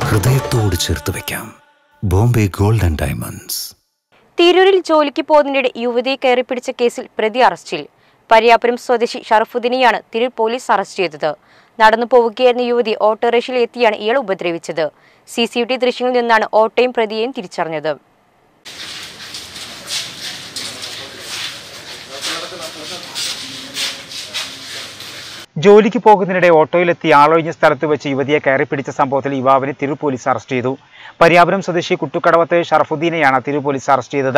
ഹൃദയത്തോട് ചേർത്ത് വെക്കാം. Bombay gold and diamonds. തിരൂരിൽ ജോലിക്ക് പോകുന്നതിനിടെ യുവതിയെ കയറിപ്പിടിച്ച കേസിൽ പ്രതി അറസ്റ്റിൽ. പരിയാപുരം സ്വദേശി ഷറഫുദ്ദീനെയാണ് തിരൂർ പോലീസ് അറസ്റ്റ് ചെയ്തത്. നടന്നു പോവുകയായിരുന്ന യുവതി ഓട്ടോറിക്ഷയിൽ എത്തിയാണ് ഇയാൾ ഉപദ്രവിച്ചത്. CCTV ദൃശ്യങ്ങളിൽ നിന്നാണ് ഓട്ടോയും പ്രതിയെയും തിരിച്ചറിഞ്ഞത്. ജോലിക്ക് പോകുന്നതിനിടെ ഓട്ടോയിലെത്തി ആളൊഴിഞ്ഞ സ്ഥലത്ത് വെച്ച് യുവതിയെ കയറിപ്പിടിച്ച സംഭവത്തിൽ യുവാവിനെ തിരൂർ പോലീസ് അറസ്റ്റ് ചെയ്തു. പരിയാപുരം സ്വദേശി കുട്ടുക്കടവത്ത് ഷറഫുദ്ദീനെയാണ് തിരൂർ പോലീസ് അറസ്റ്റ് ചെയ്തത്.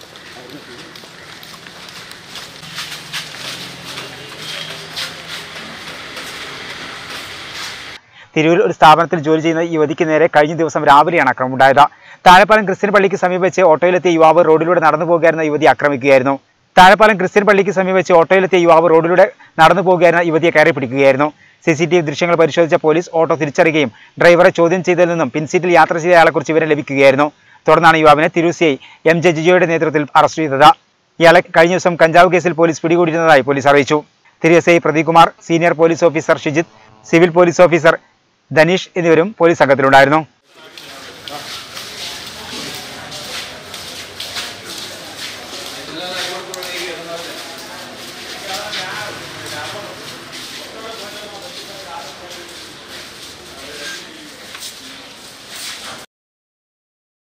തിരൂരിൽ ഒരു സ്ഥാപനത്തിൽ ജോലി ചെയ്യുന്ന യുവതിക്ക് നേരെ കഴിഞ്ഞ ദിവസം രാവിലെയാണ് ആക്രമണമുണ്ടായത്. താഴെപ്പാലം ക്രിസ്ത്യൻ പള്ളിക്ക് സമീപിച്ച് ഓട്ടോയിലെത്തിയ യുവാവ് റോഡിലൂടെ നടന്നു പോകുകയായിരുന്ന യുവതി ആക്രമിക്കുകയായിരുന്നു. താഴെപ്പാലം ക്രിസ്ത്യൻ പള്ളിക്ക് സമീപിച്ച് ഓട്ടോയിലെത്തിയ യുവാവ് റോഡിലൂടെ നടന്നു പോകുകയായിരുന്ന യുവതിയെ കയറിപ്പിടിക്കുകയായിരുന്നു. CCTV ദൃശ്യങ്ങൾ പരിശോധിച്ച പോലീസ് ഓട്ടോ തിരിച്ചറിയുകയും ഡ്രൈവറെ ചോദ്യം ചെയ്തതിൽ നിന്നും പിൻസീറ്റിൽ യാത്ര ചെയ്ത ആളെക്കുറിച്ച് വിവരം ലഭിക്കുകയായിരുന്നു. തുടർന്നാണ് യുവാവിനെ തിരൂർ CI MJ ജിജോയുടെ നേതൃത്വത്തിൽ അറസ്റ്റ് ചെയ്തത്. ഇയാളെ കഴിഞ്ഞ ദിവസം കഞ്ചാവ് കേസിൽ പോലീസ് പിടികൂടിയിരുന്നതായി പോലീസ് അറിയിച്ചു. Tirur SI Pradeep Kumar, senior police officer Shijith, civil police officer Dhaneesh എന്നിവരും പോലീസ് സംഘത്തിലുണ്ടായിരുന്നു.